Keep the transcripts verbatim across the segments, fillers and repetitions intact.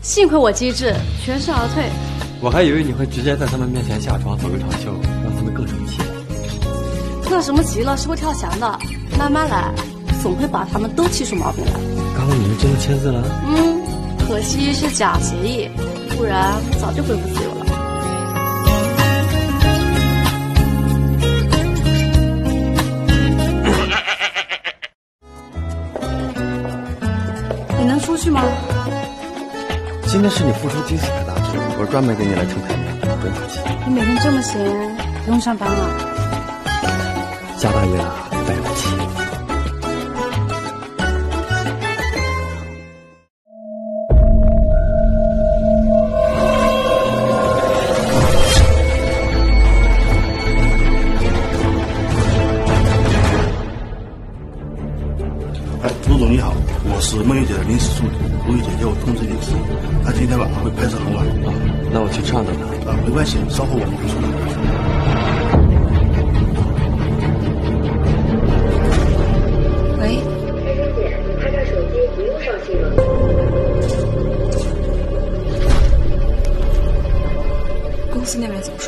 幸亏我机智，全身而退。 我还以为你会直接在他们面前下床走个长袖，让他们更生气。 那什么急了是会跳墙的，慢慢来，总会把他们都气出毛病来。 刚刚你是真的签字了？ 嗯，可惜是假协议，不然早就恢复自由了。你能出去吗？ 今天是你付出第一次开大支，我专门给你来撑台面，不用客气。 你每天这么闲，不用上班了？ 家大业大，带不起。 哎，陆总你好，我是孟玉姐的临时助理，陆玉姐叫我通知你的事，她今天晚上会拍摄很晚啊， 那我去唱等她。 啊，没关系，稍后我们会处理。 喂，开声姐，你拍拍手机，不用上新闻。公司那边怎么说？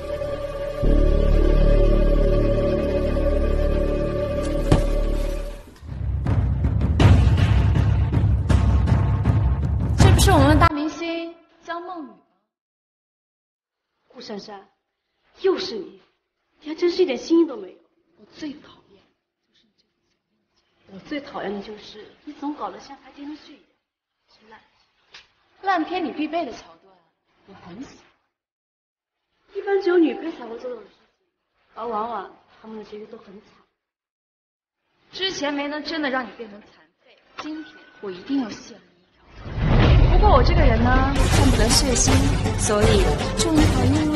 这不是我们的大明星江梦雨吗？顾珊珊，又是你，你还真是一点心意都没有。我最讨厌就是你这个小妹妹，我最讨厌的就是你总搞得像拍电视剧一样，是烂片，烂片里必备的桥段，我很喜欢。一般只有女配才会做这种事情，而往往他们的结局都很惨。之前没能真的让你变成残废，今天我一定要陷你一条腿。不过我这个人呢，见不得血腥，所以祝你好运哦。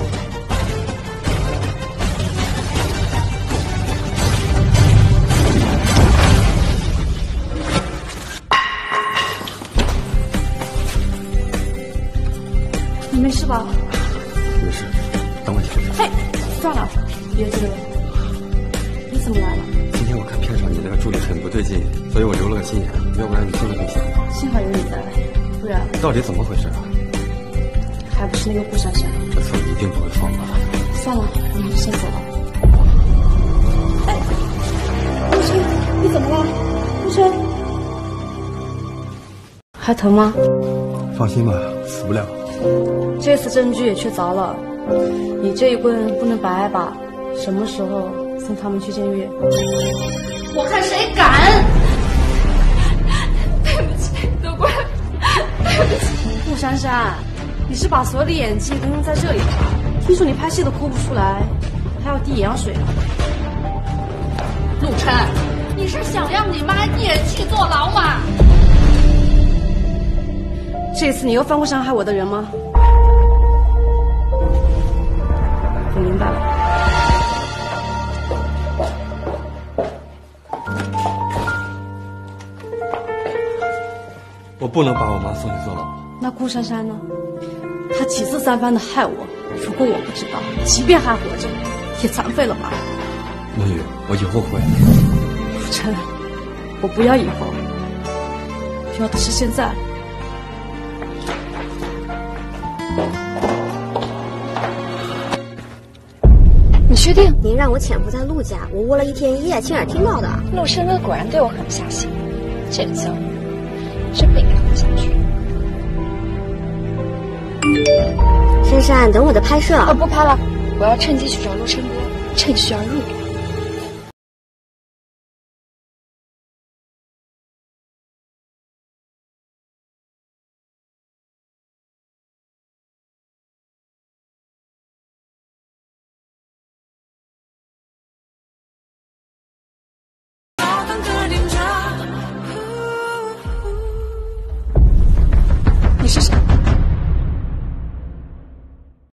你没事吧？ 没事，等我一下。 嘿，算了，别追了。你怎么来了？ 今天我看片上你那个助理很不对劲，所以我留了个心眼，要不然你真的会想我。 幸好有你在，不然到底怎么回事啊？ 还不是那个顾珊珊。 这次我一定不会放过他。 算了，我们还是先走吧。哎，顾琛，你怎么了？顾琛，还疼吗？ 放心吧，死不了。 这次证据也确凿了，你这一棍不能白挨吧？什么时候送他们去监狱？我看谁敢！对不起，都怪对不起。顾珊珊，你是把所有的演技都用在这里了？听说你拍戏都哭不出来，还要滴眼药水呢。陆琛，你是想让你妈一人去坐牢吗？这次你又犯过伤害我的人吗？我明白了。 我不能把我妈送去坐牢。 那顾珊珊呢？她几次三番的害我，如果我不知道，即便还活着，也残废了吧？ 梦雨，我以后会。 陆琛，我不要以后，要的是现在。 你确定？ 您让我潜伏在陆家，我窝了一天一夜，亲耳听到的。 陆生哥果然对我狠不下心，这个教育真不应该活下去。 珊珊，等我的拍摄。 我不拍了，我要趁机去找陆生哥，趁虚而入。